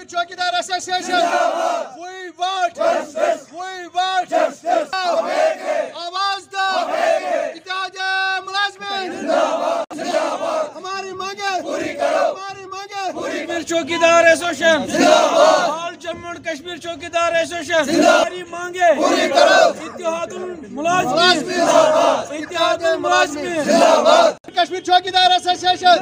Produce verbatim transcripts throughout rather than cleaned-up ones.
Kashmir Chowkidar Association. We want justice. We want justice. आवाज दो. इत्तेहाद मुलाजिमीन. जिंदाबाद. जिंदाबाद. हमारी मांगे पूरी करो. हमारी मांगे पूरी. कश्मीर चौकीदार एसोसिएशन. जिंदाबाद. ऑल जम्मू एंड कश्मीर चौकीदार एसोसिएशन. हमारी मांगे पूरी करो. इत्तेहाद मुलाजिमीन. जिंदाबाद. इत्तेहाद मुलाजिमीन. जिंदाबाद. Kashmir Chowkidar Association.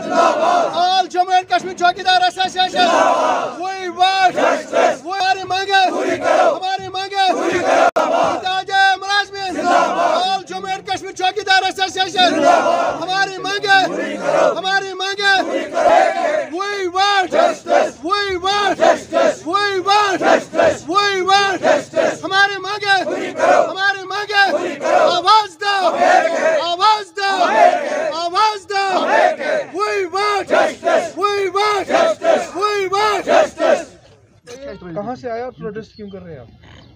All Jammu and Kashmir Chowkidar Association. We want justice. We हमारी मांगे पूरी करो. हमारी मांगे पूरी करो. इत्तेहाद मुलाजिमीन. All Jammu and Kashmir Chowkidar Association. हमारी मांगे पूरी करो. हमारी मांगे पूरी करो. We want justice. We want justice. We want justice. We want justice. हमारी मांगे पूरी करो. हमारी मांगे पूरी करो. आवाज दो. आवाज दो. आवाज दो. We want justice. We want justice. We want justice. कहाँ से आया और प्रोटेस्ट क्यों कर रहे हैं आप?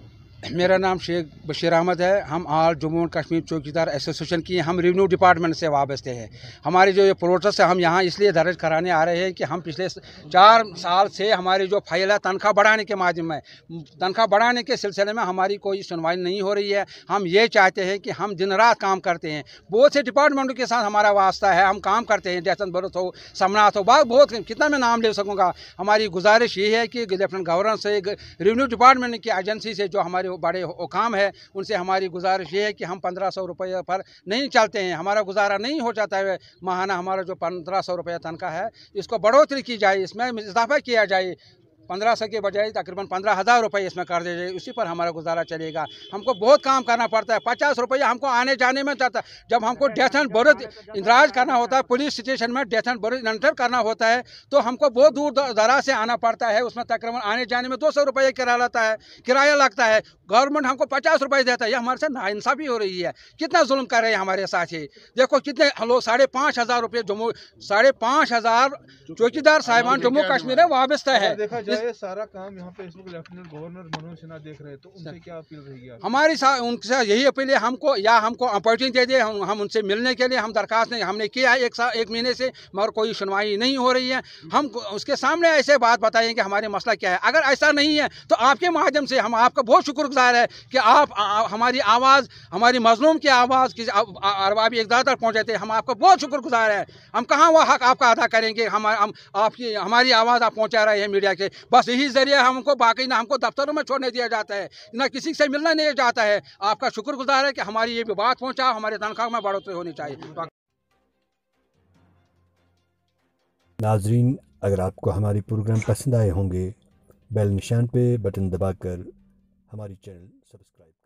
मेरा नाम शेख बशीर अहमद है। हम ऑल जम्मू एंड कश्मीर चौकीदार एसोसिएशन की हम रेवेन्यू डिपार्टमेंट से वाबस्ते हैं। हमारी जो ये प्रोटेस्ट है हम यहाँ इसलिए दर्ज कराने आ रहे हैं कि हम पिछले चार साल से हमारी जो फाइल है तनख्वाह बढ़ाने के माध्यम में तनख्वाह बढ़ाने के सिलसिले में हमारी कोई सुनवाई नहीं हो रही है। हम ये चाहते हैं कि हम दिन रात काम करते हैं, बहुत से डिपार्टमेंटों के साथ हमारा वास्ता है, हम काम करते हैं, जैसन भरत हो, समनाथ हो, बहुत बहुत कितना मैं नाम ले सकूँगा। हमारी गुजारिश ये है कि लेफ्टिनेंट गवर्नर से रेवेन्यू डिपार्टमेंट की एजेंसी से जो हमारे बड़े हुकाम है उनसे हमारी गुजारिश ये है कि हम पंद्रह सौ रुपये पर नहीं चलते हैं, हमारा गुजारा नहीं हो जाता है। माहाना हमारा जो पंद्रह सौ रुपये तनख्वाह है इसको बढ़ोतरी की जाए, इसमें इजाफा किया जाए। पंद्रह सौ के बजाय तकरीबन पंद्रह हज़ार रुपये इसमें कर दिया जाए, उसी पर हमारा गुजारा चलेगा। हमको बहुत काम करना पड़ता है, पचास रुपये हमको आने जाने में जाता है। जब हमको डेथ एंड बर्थ इंदराज करना होता है, पुलिस स्टेशन में डेथ एंड बर्थ एंटर करना होता है तो हमको बहुत दूर दराज से आना पड़ता है। उसमें तकरीबन आने जाने में दो सौ रुपये किराया लगता है किराया लगता है गवर्नमेंट हमको पचास रुपये देता है। ये हमारे साथ नाइंसाफ़ी हो रही है, कितना जुल्म कर रहे हैं हमारे साथ ही। देखो कितने लोग साढ़े पाँच हज़ार रुपये जम्मू साढ़े पाँच हज़ार चौकीदार साहिबान जम्मू कश्मीर है वाबस्ता है। ये सारा काम यहाँ पे इस वक्त लेफ्टिनेंट गवर्नर मनोज सिन्हा देख रहे हैं, तो उनसे क्या अपील रहेगी? हमारी उनसे यही अपील है हमको, या हमको अपॉर्चुनिटी दे दे, हम, हम उनसे मिलने के लिए हम दरखास्त नहीं हमने किया है एक साल एक महीने से, मगर कोई सुनवाई नहीं हो रही है। हम उसके सामने ऐसे बात बताएं कि हमारे मसला क्या है। अगर ऐसा नहीं है तो आपके माध्यम से हम आपका बहुत शुक्रगुजार है कि आप आ, हमारी आवाज़ हमारी मजलूम की आवाज़ की अरबाबी इक़दार तक पहुँचाते हैं। हम आपका बहुत शुक्रगुजार है। हम कहाँ वो हक आपका अदा करेंगे? हम हम आपकी हमारी आवाज़ आप पहुँचा रहे हैं मीडिया के, बस यही जरिए हमको, बाकी ना हमको दफ्तरों में छोड़ने दिया जाता है, ना किसी से मिलना नहीं जाता है। आपका शुक्रगुजार है कि हमारी ये भी बात पहुंचा, हमारे तनख्वाह में बढ़ोतरी होनी चाहिए। नाजरीन, अगर आपको हमारी प्रोग्राम पसंद आए होंगे बेल निशान पे बटन दबाकर हमारी चैनल सब्सक्राइब